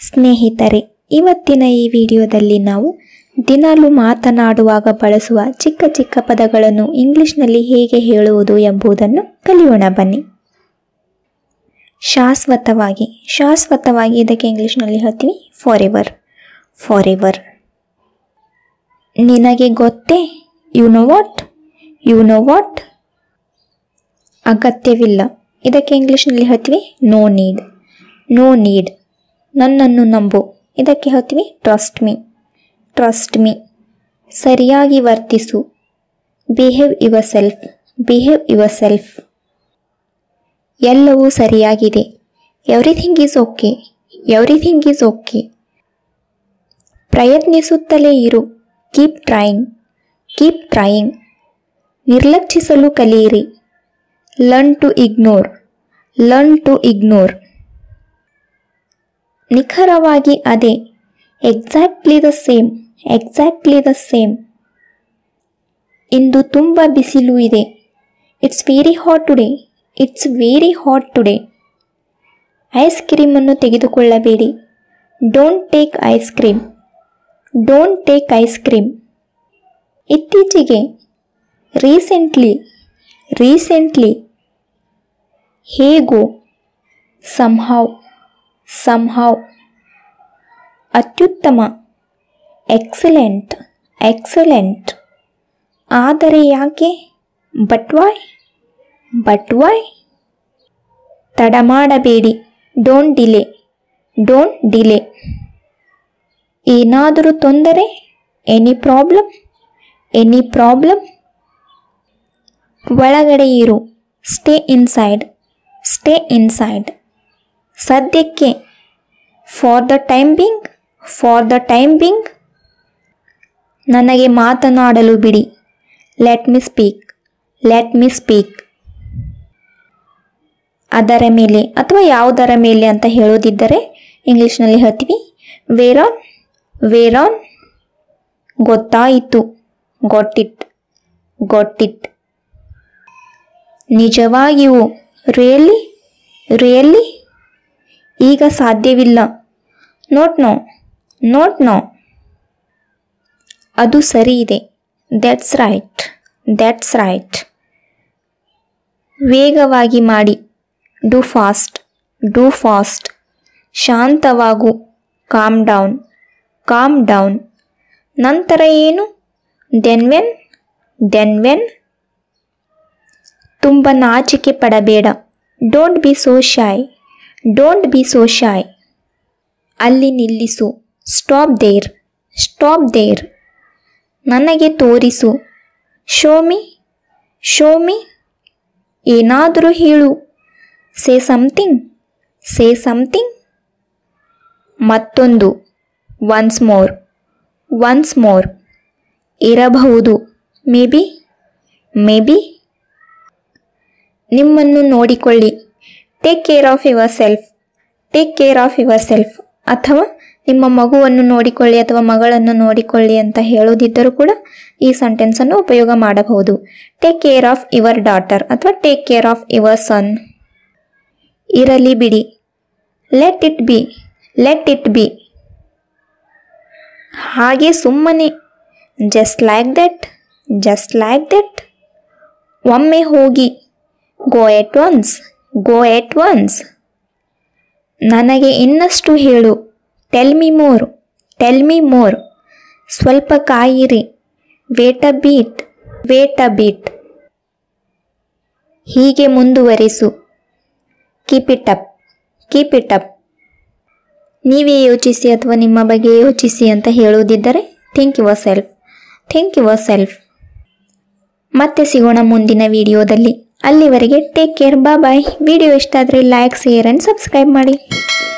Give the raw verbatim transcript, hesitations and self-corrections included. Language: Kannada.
ಸ್ನೇಹಿತರೆ, ಇವತ್ತಿನ ಈ ವಿಡಿಯೋದಲ್ಲಿ ನಾವು ದಿನಾಲು ಮಾತನಾಡುವಾಗ ಬಳಸುವ ಚಿಕ್ಕ ಚಿಕ್ಕ ಪದಗಳನ್ನು ಇಂಗ್ಲಿಷ್ನಲ್ಲಿ ಹೇಗೆ ಹೇಳುವುದು ಎಂಬುದನ್ನು ಕಲಿಯೋಣ ಬನ್ನಿ. ಶಾಶ್ವತವಾಗಿ ಶಾಶ್ವತವಾಗಿ ಇದಕ್ಕೆ ಇಂಗ್ಲಿಷ್ನಲ್ಲಿ ಹೇಳ್ತೀವಿ ಫಾರ್ ಎವರ್. For ever. ನಿನಗೆ ಗೊತ್ತೇ? You know what? You know what? ಅಗತ್ಯವಿಲ್ಲ ಇದಕ್ಕೆ ಇಂಗ್ಲಿಷ್ನಲ್ಲಿ ಹೇಳ್ತೀವಿ ನೋ ನೀಡ್. No need. ನನ್ನನ್ನು ನಂಬು ಇದಕ್ಕೆ ಹೇಳ್ತೀವಿ ಟ್ರಸ್ಟ್ ಮೀ. Trust me. ಸರಿಯಾಗಿ ವರ್ತಿಸು. Behave yourself. Behave yourself. ಎಲ್ಲವೂ ಸರಿಯಾಗಿದೆ. Everything is okay. Everything is okay. ಪ್ರಯತ್ನಿಸುತ್ತಲೇ ಇರು. Keep trying. Keep trying. ನಿರ್ಲಕ್ಷಿಸಲು ಕಲಿಯಿರಿ. Learn to ignore. Learn to ignore. ನಿಖರವಾಗಿ ಅದೇ. Exactly the same. Exactly the same. ಇಂದು ತುಂಬ ಬಿಸಿಲು ಇದೆ. It's very hot today. It's very hot today. Ice ಕ್ರೀಮನ್ನು ತೆಗೆದುಕೊಳ್ಳಬೇಡಿ. Don't take ice cream. Don't take ice cream. ಇತ್ತೀಚೆಗೆ. ರೀಸೆಂಟ್ಲಿ. ರೀಸೆಂಟ್ಲಿ. ಹೇಗೋ. ಸಂಹೌ. ಸಂಹೌ. ಅತ್ಯುತ್ತಮ. ಎಕ್ಸಲೆಂಟ್. ಎಕ್ಸಲೆಂಟ್. ಆದರೆ ಯಾಕೆ? But why? But why? ತಡ ಮಾಡಬೇಡಿ. Don't delay. Don't delay. ಏನಾದರೂ ತೊಂದರೆ? Any problem? Any problem? ಒಳಗಡೆ ಇರು. Stay inside. Stay inside. ಸದ್ಯಕ್ಕೆ. For the time being. For the time being. ನನಗೆ ಮಾತನಾಡಲು ಬಿಡಿ. Let me speak. Let me speak. ಅದರ ಮೇಲೆ ಅಥವಾ ಯಾವುದರ ಮೇಲೆ ಅಂತ ಹೇಳೋದಿದ್ದರೆ ಇಂಗ್ಲಿಷ್ನಲ್ಲಿ ಹೇಳ್ತೀವಿ ವೇರ್ ಆನ್. Where on. ಗೊತ್ತಾಯಿತು. Got it. Got it. ನಿಜವಾಗಿಯೂ. ರಿಯಲಿ. ರಿಯಲಿ. ಈಗ ಸಾಧ್ಯವಿಲ್ಲ. Not no. Note now. ಅದು ಸರಿ ಇದೆ. That's right. That's right. ವೇಗವಾಗಿ ಮಾಡಿ. Do fast. Do fast. ಶಾಂತವಾಗು. Calm down. Calm down. ನಂತರ ಏನು? Then when. Then when. ತುಂಬ ನಾಚಿಕೆ ಪಡಬೇಡ. Don't be so shy. Don't be so shy. ಅಲ್ಲಿ ನಿಲ್ಲಿಸು. Stop there. Stop there. ನನಗೆ ತೋರಿಸು. Show me. Show me. ಏನಾದರೂ ಹೇಳು. Say something. Say something. ಮತ್ತೊಂದು. Once more. Once more. ಇರಬಹುದು. Maybe. Maybe. ನಿಮ್ಮನ್ನು ನೋಡಿಕೊಳ್ಳಿ. Take care of yourself. Take care of yourself. ಅಥವಾ ನಿಮ್ಮ ಮಗುವನ್ನು ನೋಡಿಕೊಳ್ಳಿ ಅಥವಾ ಮಗಳನ್ನು ನೋಡಿಕೊಳ್ಳಿ ಅಂತ ಹೇಳೋದಿದ್ದರೂ ಕೂಡ ಈ ಸೆಂಟೆನ್ಸನ್ನು ಉಪಯೋಗ ಮಾಡಬಹುದು. Take care of your daughter ಅಥವಾ take care of your son. ಇರಲಿ ಬಿಡಿ. Let it be. Let it be. ಹಾಗೆ ಸುಮ್ಮನೆ. Just like that. Just like that. ಒಮ್ಮೆ ಹೋಗಿ. Go at once. Go at once. ನನಗೆ ಇನ್ನಷ್ಟು ಹೇಳು. Tell me more. Tell me more. ಸ್ವಲ್ಪ ಕಾಯಿರಿ. Wait a bit. Wait a bit. ಹೀಗೆ ಮುಂದುವರಿಸು. Keep it up. Keep it up. ನೀವೇ ಯೋಚಿಸಿ ಅಥವಾ ನಿಮ್ಮ ಬಗ್ಗೆ ಯೋಚಿಸಿ ಅಂತ ಹೇಳುವುದಿದ್ದರೆ think yourself. Think yourself. ಮತ್ತೆ ಸಿಗೋಣ ಮುಂದಿನ ವಿಡಿಯೋದಲ್ಲಿ. ಅಲ್ಲಿವರೆಗೆ ಟೇಕ್ ಕೇರ್. ಬಾ ಬಾಯ್. ವಿಡಿಯೋ ಇಷ್ಟ ಆದರೆ ಲೈಕ್, ಶೇರ್ ಆ್ಯಂಡ್ ಸಬ್ಸ್ಕ್ರೈಬ್ ಮಾಡಿ.